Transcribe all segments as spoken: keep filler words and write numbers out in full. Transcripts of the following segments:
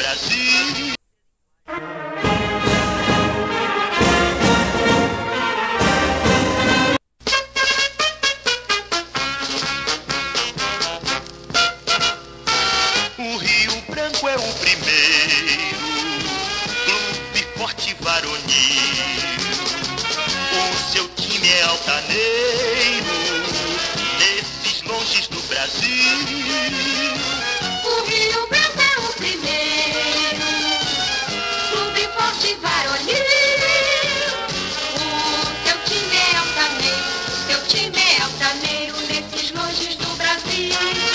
Brasil. O Rio Branco é o primeiro clube forte varonil. O seu time é altaneiro nesses longes do Brasil. O Rio Branco é o primeiro clube forte varonil. O seu time é altaneiro, seu time é altaneiro nesses longes do Brasil.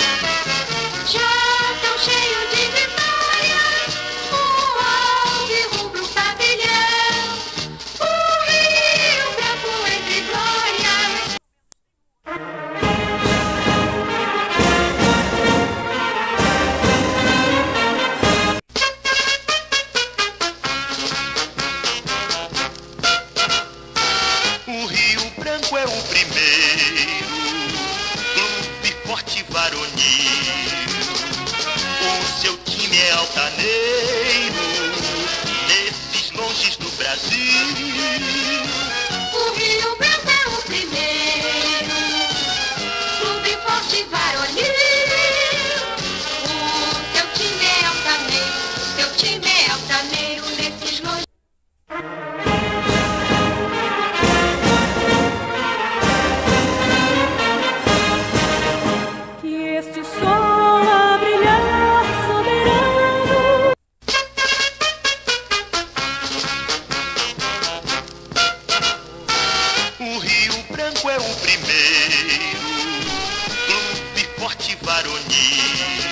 Já tão cheio de vitórias, o alvirrubro pavilhão. O Rio Branco entre glórias. O Rio Branco é o primeiro clube forte varonil. O seu time é altaneiro nesses longes do Brasil. O Rio Branco é o primeiro clube forte varonil. O seu time é altaneiro, seu time é altaneiro nesses longes. Que este sol a brilhar soberano. O Rio Branco é o primeiro clube forte varonil.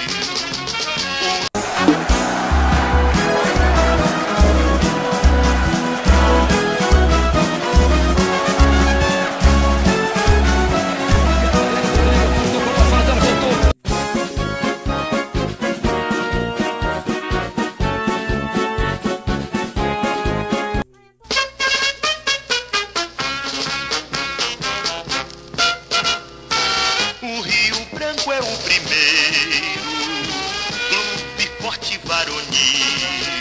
O Rio Branco é o primeiro clube forte varonil.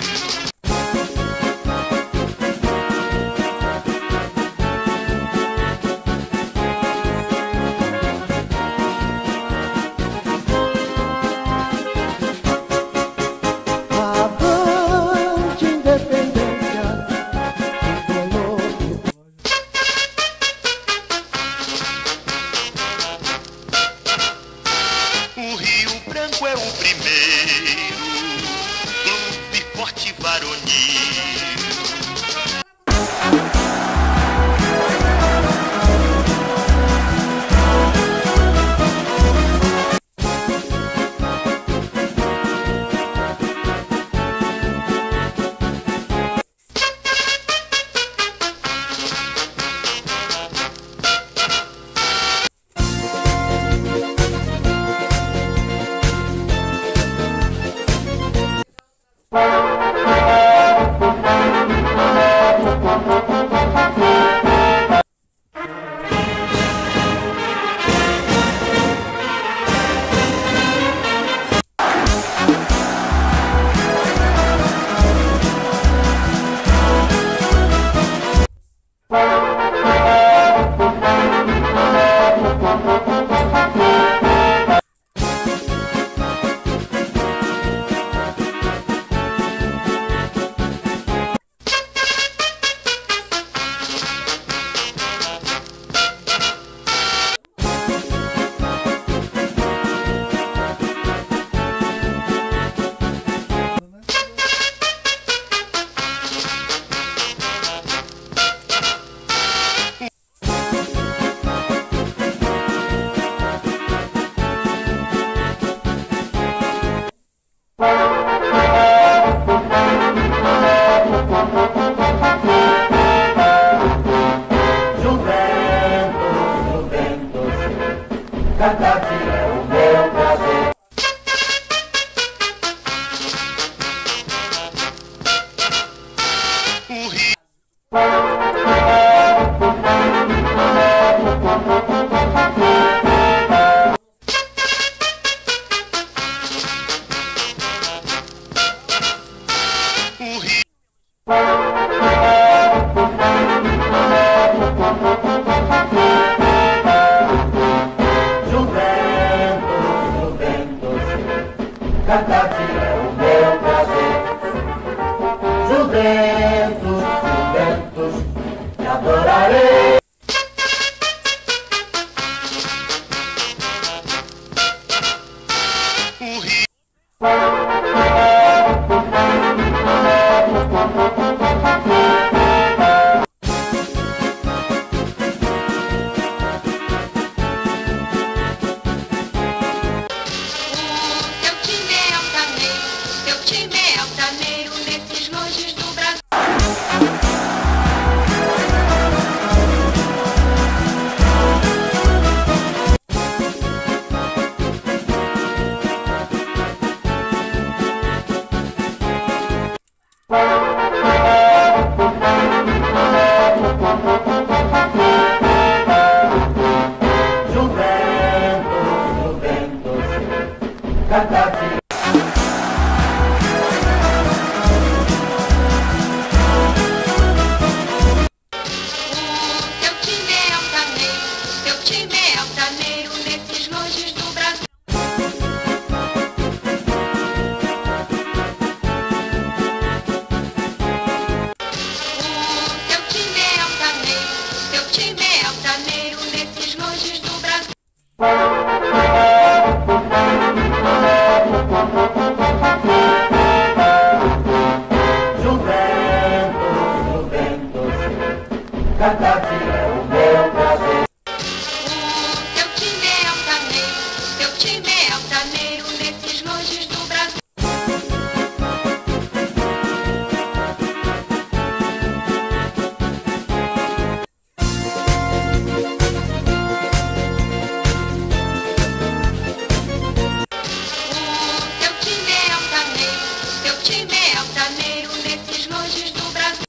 Avante, independência, tricolor. O Rio Branco é o primeiro clube forte varonil. Juventus, cantar-te é o meu prazer. Juventus, Juventus, te adorarei. O rio Cantar-te. Teu time é altaneiro, teu time é altaneiro nesses longes do Brasil. Teu time é altaneiro, teu time é altaneiro nesses longes do Brasil. Juventus, Juventus, cantar-te é o meu prazer. Teu time é altaneiro, teu time é altaneiro nesses longes do Brasil. Teu time é altaneiro, teu time é altaneiro nesses longes do Brasil.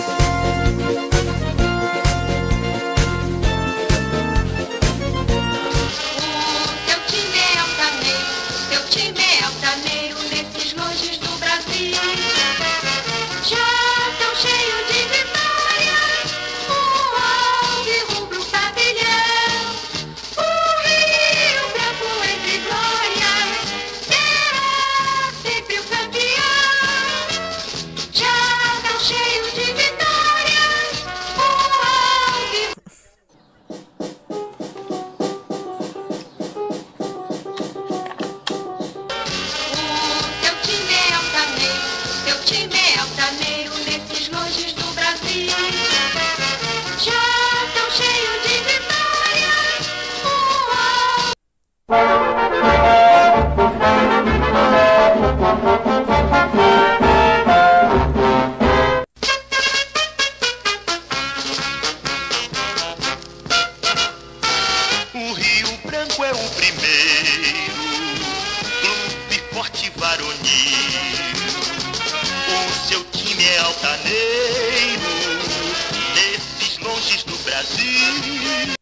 Teu time é altaneiro, teu time é altaneiro nesses longes do Brasil. Já tão cheio de vitórias, o alvirrubro pavilhão, o Rio Branco entre glórias, será sempre o campeão. Já tão cheio de vitórias, o alvirrubro. Teu time é altaneiro, teu time é altaneiro nesses longes do Brasil. Já tão cheio de vitórias, o O Rio Branco é o primeiro clube forte varonil. O seu time é altaneiro nesses longes do Brasil.